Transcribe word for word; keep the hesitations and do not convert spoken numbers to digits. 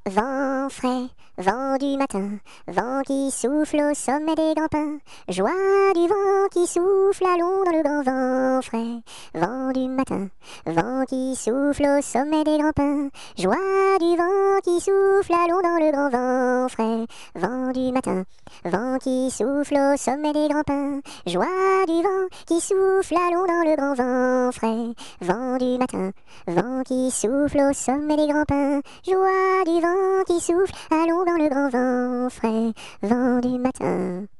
Vent frais, vent du matin, vent qui souffle au sommet des grands pins, joie du vent qui souffle, allons dans le grand vent frais. Vent du matin, vent qui souffle au sommet des grands pins, joie du vent qui souffle, allons dans le grand vent frais. Vent du matin, vent qui souffle au sommet des grands pins, joie du vent qui souffle, allons dans le grand vent frais. Vent du matin, vent qui souffle au sommet des grands pins, joie du vent qui souffle, allons dans le grand vent frais, vent du matin.